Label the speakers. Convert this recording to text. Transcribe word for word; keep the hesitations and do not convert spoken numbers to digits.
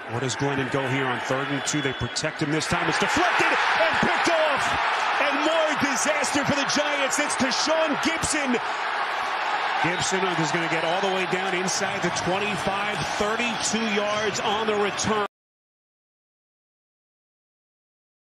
Speaker 1: Where does Glennon go here on third and two? They protect him this time. It's deflected and picked off. And more disaster for the Giants. It's Tashaun Gipson. Gipson is going to get all the way down inside the twenty-five, thirty-two yards on the return.